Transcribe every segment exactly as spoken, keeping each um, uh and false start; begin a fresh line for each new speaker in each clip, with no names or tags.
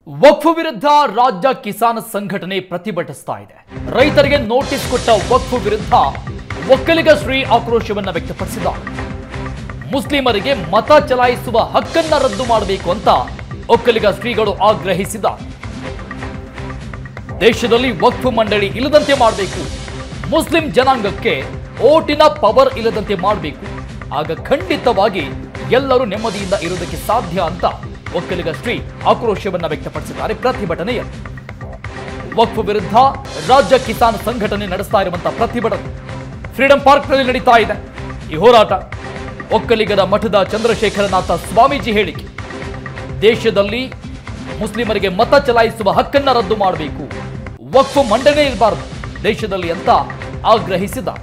ವಕ್ಫ್ ವಿರುದ್ಧ ರಾಜ್ಯ ಕಿಸಾನ್ ಸಂಘಟನೆ ಪ್ರತಿಭಟಿಸ್ತಾ ಇದೆ. ರೈತರಿಗೆ ನೋಟಿಸ್ ಕೊಟ್ಟ ವಕ್ಫ್ ವಿರುದ್ಧ ಒಕ್ಕಲಿಗ ಶ್ರೀ ಆಕ್ರೋಶವನ್ನು ವ್ಯಕ್ತಪಡಿಸಿದ್ದಾರೆ. ಮುಸ್ಲಿಮರಿಗೆ ಮತ ಚಲಾಯಿಸುವ ಹಕ್ಕನ್ನ ರದ್ದು ಮಾಡಬೇಕು ಅಂತ ಒಕ್ಕಲಿಗ ಶ್ರೀಗಳು ಆಗ್ರಹಿಸಿದ್ದಾರೆ. ದೇಶದಲ್ಲಿ ವಕ್ಫ್ ಮಂಡಳಿ ಇಲ್ಲದಂತೆ ಮಾಡಬೇಕು, ಮುಸ್ಲಿಂ ಜನಾಂಗಕ್ಕೆ ಓಟಿನ ಪವರ್ ಇಲ್ಲದಂತೆ ಮಾಡಬೇಕು, ಆಗ ಖಂಡಿತವಾಗಿ ಎಲ್ಲರೂ ನೆಮ್ಮದಿಯಿಂದ ಇರುವುದಕ್ಕೆ ಸಾಧ್ಯ ಅಂತ ಒಕ್ಕಲಿಗ ಶ್ರೀ ಆಕ್ರೋಶವನ್ನು ವ್ಯಕ್ತಪಡಿಸಿದ್ದಾರೆ. ಪ್ರತಿಭಟನೆಯಲ್ಲಿ ವಕ್ಫ್ ವಿರುದ್ಧ ರಾಜ್ಯ ಕಿಸಾನ್ ಸಂಘಟನೆ ನಡೆಸ್ತಾ ಇರುವಂತಹ ಪ್ರತಿಭಟನೆ ಫ್ರೀಡಂ ಪಾರ್ಕ್ನಲ್ಲಿ ನಡೀತಾ ಇದೆ. ಈ ಹೋರಾಟ ಒಕ್ಕಲಿಗರ ಮಠದ ಚಂದ್ರಶೇಖರನಾಥ ಸ್ವಾಮೀಜಿ ಹೇಳಿಕೆ, ದೇಶದಲ್ಲಿ ಮುಸ್ಲಿಮರಿಗೆ ಮತ ಚಲಾಯಿಸುವ ಹಕ್ಕನ್ನ ರದ್ದು ಮಾಡಬೇಕು, ವಕ್ಫ್ ಮಂಡನೆ ಇರಬಾರದು ದೇಶದಲ್ಲಿ ಅಂತ ಆಗ್ರಹಿಸಿದ್ದಾರೆ.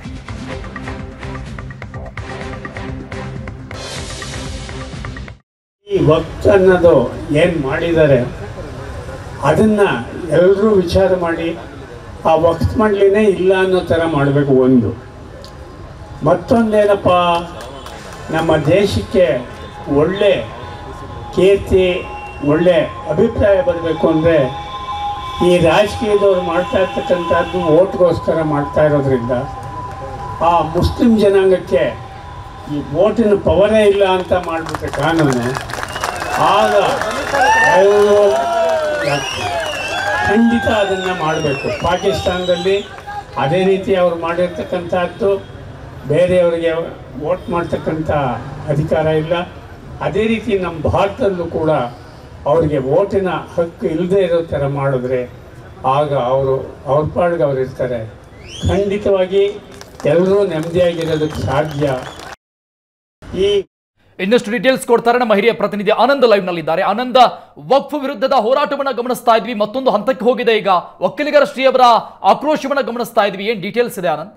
ಈ ವಕ್ಫ್ ಅನ್ನೋದು ಏನು ಮಾಡಿದ್ದಾರೆ ಅದನ್ನ ಎಲ್ಲರೂ ವಿಚಾರ ಮಾಡಿ ಆ ವಕ್ಫ್ ಮಂಡಳಿನೇ ಇಲ್ಲ ಅನ್ನೋ ಥರ ಮಾಡಬೇಕು. ಒಂದು ಮತ್ತೊಂದೇನಪ್ಪ, ನಮ್ಮ ದೇಶಕ್ಕೆ ಒಳ್ಳೆ ಕೀರ್ತಿ ಒಳ್ಳೆ ಅಭಿಪ್ರಾಯ ಬರಬೇಕು ಅಂದರೆ ಈ ರಾಜಕೀಯದವ್ರು ಮಾಡ್ತಾ ಇರ್ತಕ್ಕಂಥದ್ದು ಓಟ್ಗೋಸ್ಕರ ಮಾಡ್ತಾ ಇರೋದ್ರಿಂದ ಆ ಮುಸ್ಲಿಂ ಜನಾಂಗಕ್ಕೆ ಈ ಓಟಿನ ಪವರೇ ಇಲ್ಲ ಅಂತ ಮಾಡಿಬಿಟ್ರೆ ಕಾನೂನು, ಆಗ ಖಂಡಿತ ಅದನ್ನು ಮಾಡಬೇಕು. ಪಾಕಿಸ್ತಾನದಲ್ಲಿ ಅದೇ ರೀತಿ ಅವರು ಮಾಡಿರ್ತಕ್ಕಂಥದ್ದು, ಬೇರೆಯವರಿಗೆ ವೋಟ್ ಮಾಡ್ತಕ್ಕಂಥ ಅಧಿಕಾರ ಇಲ್ಲ. ಅದೇ ರೀತಿ ನಮ್ಮ ಭಾರತದಲ್ಲೂ ಕೂಡ ಅವರಿಗೆ ವೋಟಿನ ಹಕ್ಕು ಇಲ್ಲದೆ ಇರೋ ಥರ ಮಾಡಿದ್ರೆ ಆಗ ಅವರು ಅವ್ರ ಪಾಡಿಗೆ ಅವ್ರು ಇರ್ತಾರೆ. ಖಂಡಿತವಾಗಿ ಎಲ್ಲರೂ ನೆಮ್ಮದಿಯಾಗಿರೋದಕ್ಕೆ ಸಾಧ್ಯ. ಈ
ಇನ್ನಷ್ಟು ಡೀಟೇಲ್ಸ್ ಕೊಡ್ತಾರೆ ನಮ್ಮ ಹಿರಿಯ ಪ್ರತಿನಿಧಿ ಆನಂದ್ ಲೈವ್ ನಲ್ಲಿದ್ದಾರೆ. ಆನಂದ, ವಕ್ಫ್ ವಿರುದ್ಧದ ಹೋರಾಟವನ್ನ ಗಮನಿಸ್ತಾ ಇದ್ವಿ, ಮತ್ತೊಂದು ಹಂತಕ್ಕೆ ಹೋಗಿದೆ ಈಗ. ಒಕ್ಕಲಿಗರ ಶ್ರೀಯವರ ಆಕ್ರೋಶವನ್ನ ಗಮನಿಸ್ತಾ ಇದ್ವಿ, ಏನ್ ಡೀಟೇಲ್ಸ್ ಇದೆ ಆನಂದ್?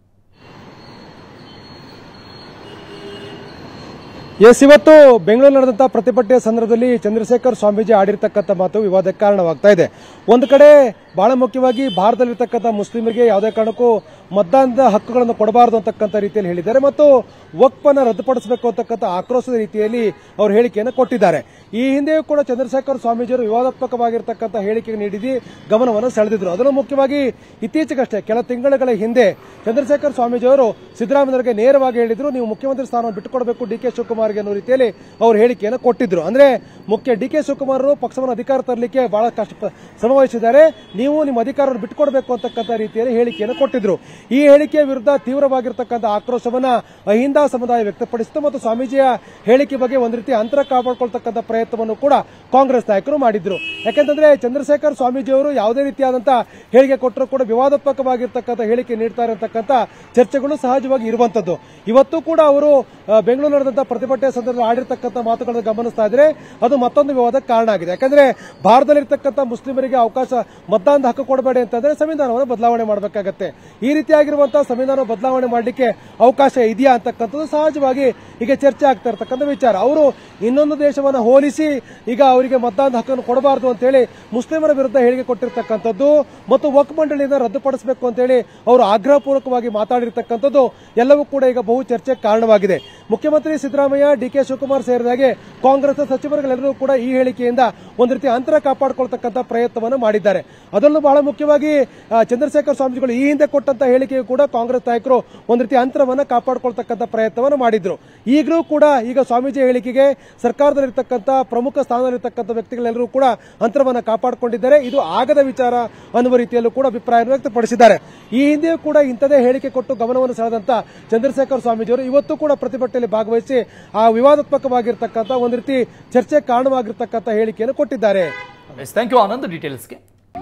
ಎಸ್, ಇವತ್ತು ಬೆಂಗಳೂರು ನಡೆದಂತಹ ಪ್ರತಿಭಟನೆಯ ಸಂದರ್ಭದಲ್ಲಿ ಚಂದ್ರಶೇಖರ್ ಸ್ವಾಮೀಜಿ ಆಡಿರ್ತಕ್ಕಂಥ ಮಾತು ವಿವಾದಕ್ಕೆ ಕಾರಣವಾಗ್ತಾ ಇದೆ. ಒಂದು ಕಡೆ ಬಹಳ ಮುಖ್ಯವಾಗಿ ಭಾರತದಲ್ಲಿರ್ತಕ್ಕಂಥ ಮುಸ್ಲಿಮರಿಗೆ ಯಾವುದೇ ಕಾರಣಕ್ಕೂ ಮತದಾನದ ಹಕ್ಕುಗಳನ್ನು ಕೊಡಬಾರದು ಅಂತಕ್ಕಂಥ ರೀತಿಯಲ್ಲಿ ಹೇಳಿದ್ದಾರೆ ಮತ್ತು ವಕ್ಫ್ ಅನ್ನು ರದ್ದುಪಡಿಸಬೇಕು ಅಂತಕ್ಕಂಥ ಆಕ್ರೋಶದ ರೀತಿಯಲ್ಲಿ ಅವರು ಹೇಳಿಕೆಯನ್ನು ಕೊಟ್ಟಿದ್ದಾರೆ. ಈ ಹಿಂದೆಯೂ ಕೂಡ ಚಂದ್ರಶೇಖರ್ ಸ್ವಾಮೀಜಿಯವರು ವಿವಾದಾತ್ಮಕವಾಗಿರ್ತಕ್ಕಂಥ ಹೇಳಿಕೆ ನೀಡಿ ಗಮನವನ್ನು ಸೆಳೆದಿದ್ರು. ಅದನ್ನು ಮುಖ್ಯವಾಗಿ ಇತ್ತೀಚೆಗಷ್ಟೇ ಕೆಲ ತಿಂಗಳುಗಳ ಹಿಂದೆ ಚಂದ್ರಶೇಖರ್ ಸ್ವಾಮೀಜಿಯವರು ಸಿದ್ದರಾಮಯ್ಯರಿಗೆ ನೇರವಾಗಿ ಹೇಳಿದ್ರು, ನೀವು ಮುಖ್ಯಮಂತ್ರಿ ಸ್ಥಾನವನ್ನು ಬಿಟ್ಟುಕೊಡಬೇಕು ಡಿ ಕೆ ಶಿವಕುಮಾರ್ಗೆ ಅನ್ನೋ ರೀತಿಯಲ್ಲಿ ಅವರು ಹೇಳಿಕೆಯನ್ನು ಕೊಟ್ಟಿದ್ರು. ಅಂದ್ರೆ ಮುಖ್ಯ ಡಿ ಕೆ ಶಿವಕುಮಾರ್ ಪಕ್ಷವನ್ನು ಅಧಿಕಾರ ತರಲಿಕ್ಕೆ ಬಹಳ ಕಷ್ಟ ಶ್ರಮ ವಹಿಸಿದ್ದಾರೆ, ನೀವು ನಿಮ್ಮ ಅಧಿಕಾರವನ್ನು ಬಿಟ್ಟುಕೊಡಬೇಕು ಅಂತಕ್ಕಂಥ ರೀತಿಯಲ್ಲಿ ಹೇಳಿಕೆಯನ್ನು ಕೊಟ್ಟಿದ್ರು. ಈ ಹೇಳಿಕೆಯ ವಿರುದ್ಧ ತೀವ್ರವಾಗಿರ್ತಕ್ಕಂಥ ಆಕ್ರೋಶವನ್ನ ಅಹಿಂದ ಸಮುದಾಯ ವ್ಯಕ್ತಪಡಿಸಿತು ಮತ್ತು ಸ್ವಾಮೀಜಿಯ ಹೇಳಿಕೆ ಬಗ್ಗೆ ಒಂದು ರೀತಿ ಅಂತರ ಕಾಪಾಡಿಕೊಳ್ತಕ್ಕಂಥ ಪ್ರಯತ್ನವನ್ನು ಕೂಡ ಕಾಂಗ್ರೆಸ್ ನಾಯಕರು ಮಾಡಿದ್ರು. ಯಾಕೆಂತಂದ್ರೆ ಚಂದ್ರಶೇಖರ್ ಸ್ವಾಮೀಜಿಯವರು ಯಾವುದೇ ರೀತಿಯಾದಂತಹ ಹೇಳಿಕೆ ಕೊಟ್ಟರೂ ಕೂಡ ವಿವಾದಾತ್ಮಕವಾಗಿರ್ತಕ್ಕಂಥ ಹೇಳಿಕೆ ನೀಡ್ತಾರೆ ಅಂತಕ್ಕಂಥ ಚರ್ಚೆಗಳು ಸಹಜವಾಗಿ ಇರುವಂತದ್ದು. ಇವತ್ತು ಕೂಡ ಅವರು ಬೆಂಗಳೂರು ನಡೆದಂತಹ ಪ್ರತಿಭಟನೆ ಸಂದರ್ಭದಲ್ಲಿ ಆಡಿರ್ತಕ್ಕಂಥ ಮಾತುಗಳನ್ನು ಗಮನಿಸ್ತಾ ಇದ್ರೆ ಅದು ಮತ್ತೊಂದು ವಿವಾದಕ್ಕೆ ಕಾರಣ ಆಗಿದೆ. ಯಾಕಂದ್ರೆ ಭಾರತದಲ್ಲಿರ್ತಕ್ಕಂಥ ಮುಸ್ಲಿಮರಿಗೆ ಅವಕಾಶ ಮತದಾನದ ಹಕ್ಕು ಕೊಡಬೇಡಿ ಅಂತಂದ್ರೆ ಸಂವಿಧಾನವನ್ನು ಬದಲಾವಣೆ ಮಾಡಬೇಕಾಗತ್ತೆ. ಈ ರೀತಿಯಾಗಿರುವಂತಹ ಸಂವಿಧಾನ ಬದಲಾವಣೆ ಮಾಡಲಿಕ್ಕೆ ಅವಕಾಶ ಇದೆಯಾ ಅಂತಕ್ಕಂಥದ್ದು ಸಹಜವಾಗಿ ಈಗ ಚರ್ಚೆ ಆಗ್ತಾ ಇರತಕ್ಕಂಥ ವಿಚಾರ. ಅವರು ಇನ್ನೊಂದು ದೇಶವನ್ನು ಹೋಲಿಸಿ ಈಗ ಅವರಿಗೆ ಮತದಾನದ ಹಕ್ಕನ್ನು ಕೊಡಬಾರದು ಅಂತ ಹೇಳಿ ಮುಸ್ಲಿಮರ ವಿರುದ್ಧ ಹೇಳಿಕೆ ಕೊಟ್ಟಿರ್ತಕ್ಕಂಥದ್ದು ಮತ್ತು ವಕ್ಫ್ ಮಂಡಳಿಯಿಂದ ರದ್ದುಪಡಿಸಬೇಕು ಅಂತ ಹೇಳಿ ಅವರು ಆಗ್ರಹಪೂರ್ವಕವಾಗಿ ಮಾತಾಡಿರ್ತಕ್ಕಂಥದ್ದು ಎಲ್ಲವೂ ಕೂಡ ಈಗ ಬಹು ಚರ್ಚೆಗೆ ಕಾರಣವಾಗಿದೆ. ಮುಖ್ಯಮಂತ್ರಿ ಸಿದ್ದರಾಮಯ್ಯ, ಡಿ ಕೆ ಶಿವಕುಮಾರ್ ಸೇರಿದಾಗೆ ಕಾಂಗ್ರೆಸ್ ಸಚಿವರುಗಳೆಲ್ಲರೂ ಕೂಡ ಈ ಹೇಳಿಕೆಯಿಂದ ಒಂದು ರೀತಿ ಅಂತರ ಕಾಪಾಡಿಕೊಳ್ತಕ್ಕಂಥ ಪ್ರಯತ್ನವನ್ನು ಮಾಡಿದ್ದಾರೆ. ಅದರಲ್ಲೂ ಬಹಳ ಮುಖ್ಯವಾಗಿ ಚಂದ್ರಶೇಖರ್ ಸ್ವಾಮೀಜಿಗಳು ಈ ಹಿಂದೆ ಕೊಟ್ಟಂತ ಹೇಳಿಕೆಯೂ ಕೂಡ ಕಾಂಗ್ರೆಸ್ ನಾಯಕರು ಒಂದು ರೀತಿ ಅಂತರವನ್ನು ಕಾಪಾಡಿಕೊಳ್ತಕ್ಕಂಥ ಪ್ರಯತ್ನವನ್ನು ಮಾಡಿದ್ರು. ಈಗಲೂ ಕೂಡ ಈಗ ಸ್ವಾಮೀಜಿ ಹೇಳಿಕೆಗೆ ಸರ್ಕಾರದಲ್ಲಿರ್ತಕ್ಕಂಥ ಪ್ರಮುಖ ಸ್ಥಾನದಲ್ಲಿರ್ತಕ್ಕಂಥ ವ್ಯಕ್ತಿಗಳೆಲ್ಲರೂ ಕೂಡ ಅಂತರವನ್ನು ಕಾಪಾಡಿಕೊಂಡಿದ್ದಾರೆ. ಇದು ಆಗದ ವಿಚಾರ ಅನ್ನುವ ರೀತಿಯಲ್ಲೂ ಕೂಡ ಅಭಿಪ್ರಾಯವನ್ನು ವ್ಯಕ್ತಪಡಿಸಿದ್ದಾರೆ. ಈ ಹಿಂದೆಯೂ ಕೂಡ ಇಂಥದೇ ಹೇಳಿಕೆ ಕೊಟ್ಟು ಗಮನವನ್ನು ಸೆಳೆದಂತ ಚಂದ್ರಶೇಖರ್ ಸ್ವಾಮೀಜಿಯವರು ಇವತ್ತು ಕೂಡ ಪ್ರತಿಭಟನೆಯಲ್ಲಿ ಭಾಗವಹಿಸಿ ಆ ವಿವಾದಾತ್ಮಕವಾಗಿರ್ತಕ್ಕಂಥ ಒಂದು ರೀತಿ ಚರ್ಚೆಗೆ ಕಾರಣವಾಗಿರ್ತಕ್ಕಂಥ ಹೇಳಿಕೆಯನ್ನು ಕೊಟ್ಟಿದ್ದಾರೆ.
ಥ್ಯಾಂಕ್ ಯು ಆನಂದ್ ಡೀಟೇಲ್ಸ್ಗೆ.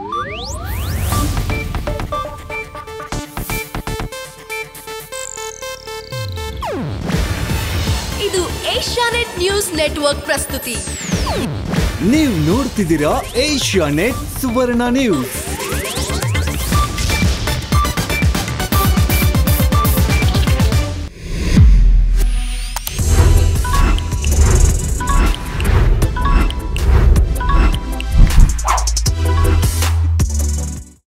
ಇದು ಏಷ್ಯಾನೆಟ್ ನ್ಯೂಸ್ ನೆಟ್ವರ್ಕ್ ಪ್ರಸ್ತುತಿ.
ನೀವು ನೋಡ್ತಿದ್ದೀರಾ ಏಷ್ಯಾನೆಟ್ ಸುವರ್ಣ ನ್ಯೂಸ್.